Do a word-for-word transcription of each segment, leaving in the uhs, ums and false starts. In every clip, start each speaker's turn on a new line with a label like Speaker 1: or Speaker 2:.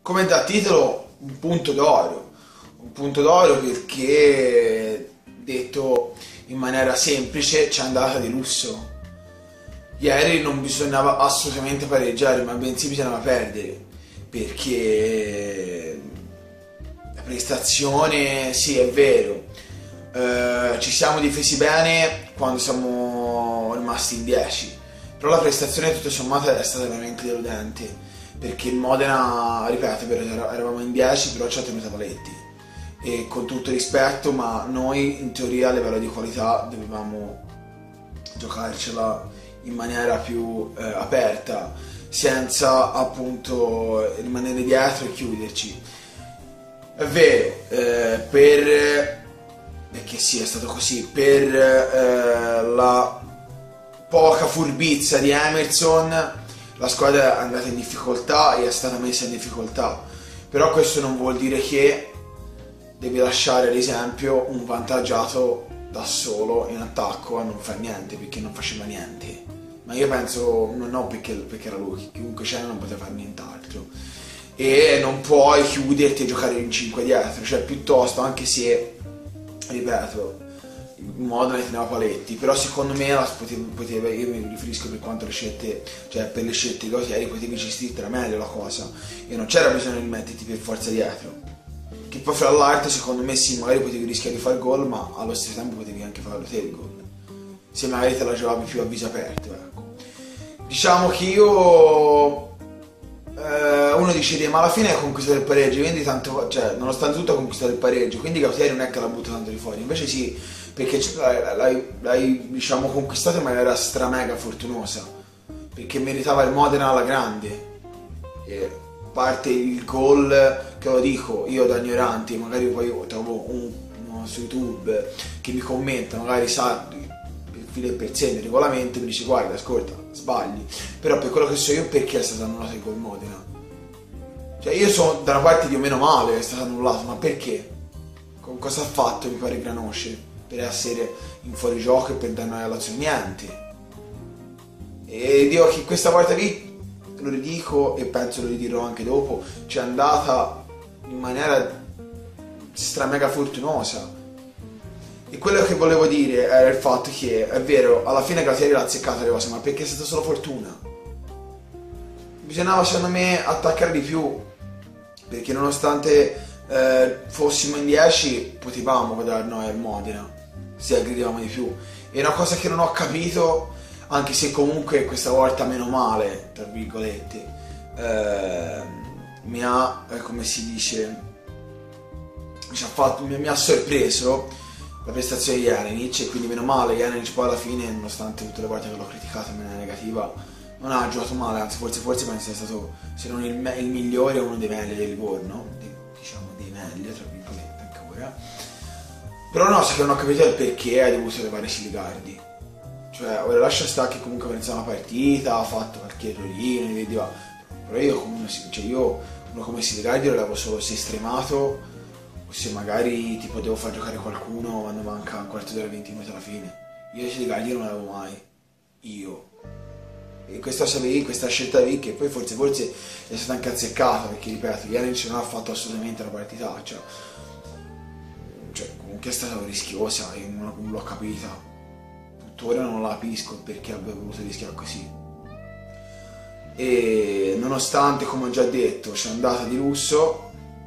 Speaker 1: come da titolo un punto d'oro, un punto d'oro perché, detto in maniera semplice, c'è andata di lusso. Ieri non bisognava assolutamente pareggiare, ma bensì bisognava perdere, perché la prestazione, sì, è vero, eh, ci siamo difesi bene quando siamo rimasti in dieci, però la prestazione tutto sommato è stata veramente deludente, perché il Modena, ripeto, eravamo in dieci, però ci ha tenuto a paletti, e con tutto rispetto, ma noi in teoria a livello di qualità dovevamo giocarcela in maniera più eh, aperta, senza appunto rimanere dietro e chiuderci. È vero, eh, per perché sì, è stato così, per eh, la poca furbizia di Emerson la squadra è andata in difficoltà e è stata messa in difficoltà, però questo non vuol dire che devi lasciare ad esempio un vantaggiato da solo in attacco a non fare niente, perché non faceva niente. Ma io penso, no, perché, perché era lui, chiunque c'era non poteva fare nient'altro, e non puoi chiuderti e giocare in cinque dietro, cioè piuttosto, anche se, ripeto, il Modena ne teneva paletti, però secondo me la poteva, poteva, io mi riferisco per quanto le scelte, cioè per le scelte di Gautieri, potevi gestirtela meglio la cosa, e non c'era bisogno di metterti per forza dietro, che poi fra l'altro secondo me sì, magari potevi rischiare di fare gol, ma allo stesso tempo potevi anche farlo te il gol, se magari te la giocavi più a viso aperto, ecco. Diciamo che io, eh, uno dice, ma alla fine hai conquistato il pareggio, quindi tanto, cioè, nonostante tutto hai conquistato il pareggio, quindi Gautieri non è che l'ha buttato tanto di fuori, invece sì, perché l'hai, l'hai diciamo conquistato in maniera stra mega fortunosa, perché meritava il Modena alla grande, e a parte il gol, che lo dico io da ignorante, magari poi trovo un, uno su YouTube che mi commenta, magari sa per per sé nel regolamento, mi dice guarda, ascolta, sbagli, però per quello che so io, perché è stato annullato il gol Modena? Cioè io sono da una parte di o meno male che è stato annullato, ma perché? Con cosa ha fatto, mi pare, Granosce per essere in fuorigioco e per dare all'azione? Niente. E dico che questa volta lì, lo ridico e penso lo ridirò anche dopo, ci è andata in maniera stra mega fortunosa. E quello che volevo dire era il fatto che, è vero, alla fine Gautieri l'ha azzeccata le cose, ma perché è stata solo fortuna. Bisognava secondo me attaccare di più, perché nonostante eh, fossimo in dieci potevamo dare noi al Modena se aggredivamo di più. E una cosa che non ho capito, anche se comunque questa volta meno male, tra virgolette, eh, mi ha, eh, come si dice, mi ha, fatto, mi, mi ha sorpreso la prestazione di Janinic, e quindi meno male. Janinic poi alla fine, nonostante tutte le volte che l'ho criticato in maniera negativa, non ha giocato male, anzi forse, forse penso sia stato, se non il, il migliore, uno dei meglio del Livorno, di, diciamo dei meglio tra virgolette ancora. Però no, se che non ho capito il perché ha dovuto levare Siligardi, cioè ora lascia stare che comunque pensa una partita, ha fatto qualche errorino, vedeva, però io come, cioè io uno come Siligardi lo levo solo se stremato, o se magari tipo devo far giocare qualcuno quando manca un quarto d'ora, venti minuti alla fine. Io Siligardi non l'avevo mai, io. E questa, questa scelta lì, che poi forse forse è stata anche azzeccata, perché ripeto, Janinic non ha fatto assolutamente la partita, cioè, cioè comunque è stata rischiosa e non, non l'ho capita, tuttora non la capisco perché abbia voluto rischiare così. E nonostante, come ho già detto, c'è andata di lusso,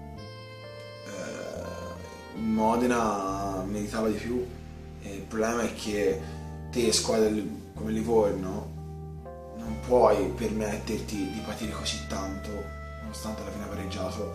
Speaker 1: il Modena meritava di più, e il problema è che te, squadra come Livorno, non puoi permetterti di patire così tanto, nonostante alla fine pareggiato,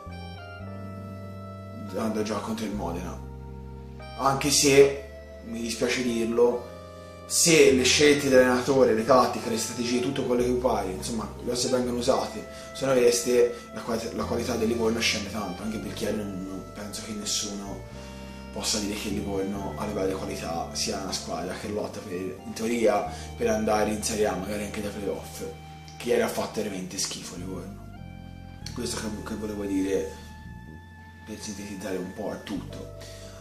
Speaker 1: andando a giocare contro il Modena. Anche se, mi dispiace dirlo, se le scelte dell'allenatore, le tattiche, le strategie, tutto quello che pare, insomma, le cose vengono usate, sono queste, la qualità, la qualità del Livorno scende tanto, anche perché non, non penso che nessuno possa dire che il Livorno a livello di qualità sia una squadra che lotta per, in teoria per andare in Serie A, magari anche da playoff, che ieri ha fatto veramente schifo il Livorno. Questo che, che volevo dire per sintetizzare un po' a tutto.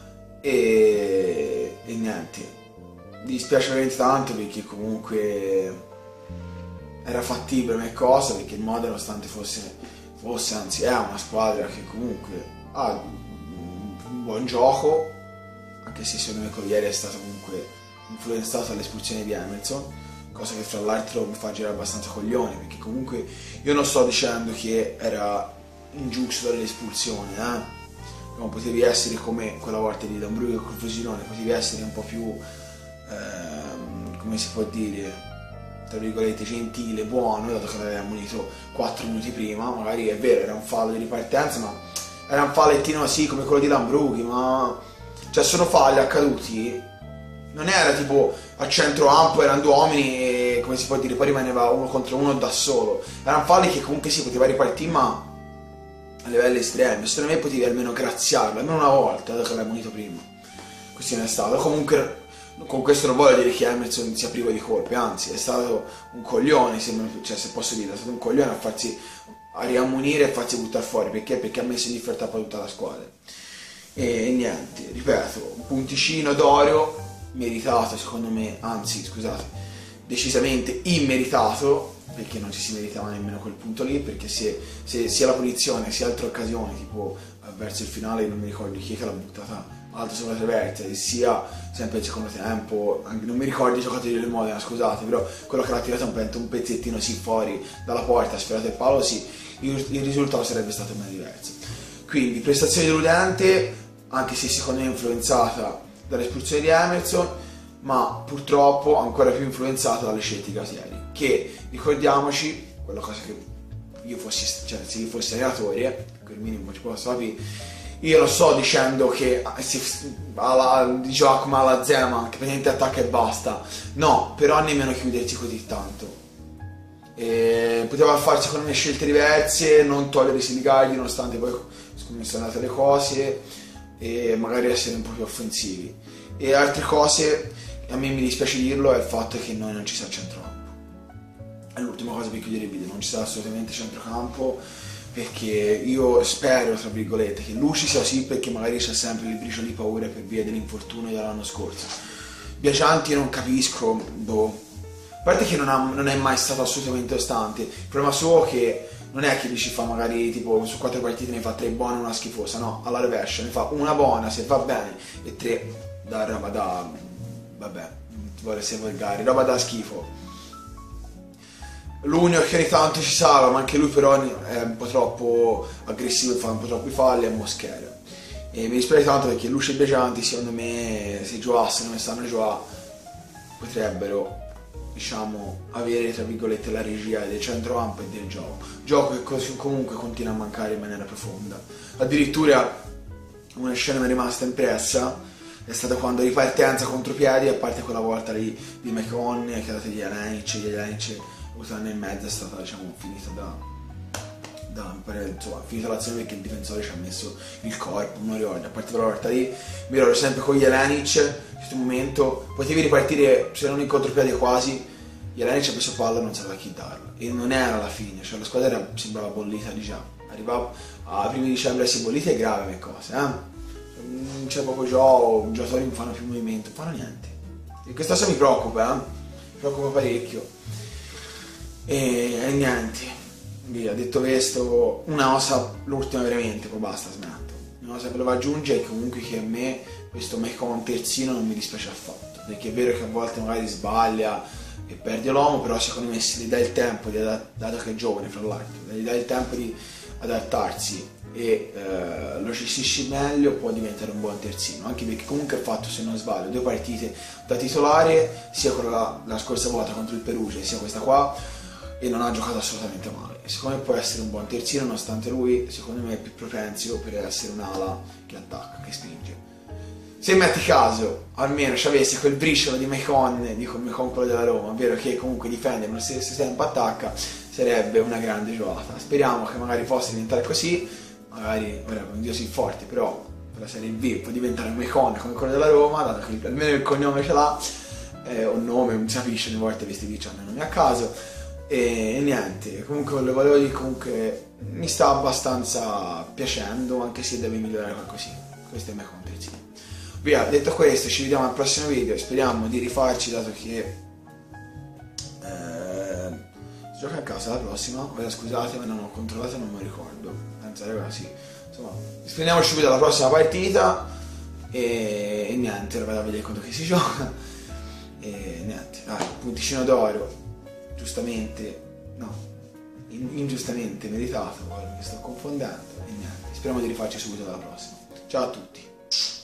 Speaker 1: E, e niente, mi dispiace veramente tanto, perché comunque era fattibile come cosa, perché il Modena, nonostante fosse fosse, anzi è una squadra che comunque ha un buon gioco, anche se secondo me con ieri è stato comunque influenzato dall'espulsione di Emerson, cosa che fra l'altro mi fa girare abbastanza coglioni, perché comunque io non sto dicendo che era ingiusto dall'espulsione, eh? Non potevi essere come quella volta di D'Ambrugio col Frosinone, potevi essere un po' più, ehm, come si può dire, tra virgolette gentile, buono, dato che l'aveva ammonito quattro minuti prima. Magari è vero, era un fallo di ripartenza, ma era un fallettino sì come quello di D'Ambrugio, ma cioè sono falli accaduti, non era tipo a centro campo erano due uomini e come si può dire poi rimaneva uno contro uno da solo, erano falli che comunque si poteva ripartire ma a livelli estremi. Secondo me potevi almeno graziarlo almeno una volta, dato che l'hai ammonito prima. Così non è stato. Comunque con questo non voglio dire che Emerson sia privo di colpe, anzi è stato un coglione, se, cioè, se posso dire, è stato un coglione a farsi a riammonire e farsi buttare fuori. Perché? Perché ha messo in difficoltà poi tutta la squadra. E, e niente, ripeto, un punticino d'oro meritato secondo me, anzi scusate, decisamente immeritato, perché non ci si meritava nemmeno quel punto lì, perché se, se sia la punizione sia altre occasioni, tipo verso il finale non mi ricordo chi è che l'ha buttata alto sopra traversa, sia sempre il secondo tempo, non mi ricordo i giocatori del Modena, scusate, però quello che l'ha tirata un, un pezzettino sì fuori dalla porta, ha sfiorato il palo, sì, il, il risultato sarebbe stato meno diverso. Quindi prestazione deludente, anche se secondo me influenzata dall'espulsione di Emerson, ma purtroppo ancora più influenzata dalle scelte di Casieri, che ricordiamoci, quella cosa che io fossi, cioè se io fossi allenatore, quel minimo ci posso capire, io non sto dicendo che alla, di Giacomo alla Zema che praticamente attacca e basta, no, però nemmeno chiudersi così tanto. E poteva farci secondo me scelte diverse, non togliere i Siligardi nonostante poi come sono andate le cose, e magari essere un po' più offensivi. E altre cose, a me mi dispiace dirlo, è il fatto che noi non ci sia centrocampo. È l'ultima cosa per chiudere il video, non ci sarà assolutamente centrocampo, perché io spero, tra virgolette, che Luci sia sì, perché magari c'è sempre il briciolo di paura per via dell'infortunio dell'anno scorso. Biagianti non capisco, boh. A parte che non, ha, non è mai stato assolutamente costante. Il problema suo è che non è che lui ci fa magari tipo su quattro partite ne fa tre buone e una schifosa, no, alla rovescia ne fa una buona se va bene e tre da roba da, vabbè, non ti voglio essere volgare, roba da schifo. L'unico che ogni tanto ci salva, ma anche lui però è un po' troppo aggressivo e fa un po' troppi falli, è Mosquera. E mi dispiace tanto perché Luci e Biagianti secondo me se giocassero come stanno giocando potrebbero, diciamo, avere tra virgolette la regia del centrocampo e del gioco gioco che così comunque continua a mancare in maniera profonda. Addirittura una scena mi è rimasta impressa, è stata quando ripartenza contropiedi, a parte quella volta lì di McCon che ha dato gli Elenic, gli Elenic un anno e mezzo è stata, diciamo, finita da, da insomma, finita l'azione perché il difensore ci ha messo il corpo, non ricordo, a parte quella volta lì mi ricordo sempre con gli Elenic, in questo momento potevi ripartire se non in contropiede quasi, gli Elenic ha preso palla e non sapeva chi darlo, e non era la fine, cioè la squadra era, sembrava bollita di già, arrivava a primi dicembre a essere bollita è grave le cose, eh? Non c'è proprio gioco, i giocatori non fanno più movimento, non fanno niente, e questa cosa mi preoccupa, eh? Mi preoccupa parecchio. E, e niente, via, detto questo, una cosa, l'ultima veramente, poi basta, smetto. Una cosa che volevo aggiungere è comunque che a me questo Maicon terzino non mi dispiace affatto, perché è vero che a volte magari sbaglia e perde l'uomo, però secondo me se gli dai il tempo, di adat- dato che è giovane fra l'altro, gli dai il tempo di adattarsi e eh, lo gestisci meglio, può diventare un buon terzino, anche perché comunque ha fatto, se non sbaglio, due partite da titolare, sia quella la scorsa volta contro il Perugia sia questa qua, e non ha giocato assolutamente male. Secondo me può essere un buon terzino, nonostante lui secondo me è più propenso per essere un'ala che attacca, che spinge. Se metti caso almeno ci avesse quel briciolo di Maicon, dico Maicon quello della Roma, ovvero che comunque difende ma allo stesso tempo attacca, sarebbe una grande giocata. Speriamo che magari possa diventare così, magari ora con Dio si forte, però per la Serie B può diventare un Maicon come quello della Roma, dato che almeno il cognome ce l'ha, eh, un nome, non si capisce, ogni volta questi dici hanno nomi a caso. E niente, comunque lo volevo dire, comunque mi sta abbastanza piacendo, anche se deve migliorare qualcosina. Questo è il mio compito. Via, detto questo, ci vediamo al prossimo video, speriamo di rifarci, dato che eh, gioca a casa la prossima. Ora scusate, ma non ho controllato, non mi ricordo. Anzi, ragazzi, insomma, splendiamoci subito alla prossima partita. E, e niente, ora vado a vedere contro chi si gioca. E niente, dai, punticino d'oro. Giustamente, no, in, ingiustamente meritato, mi sto confondendo. E niente, speriamo di rifarci subito alla prossima. Ciao a tutti.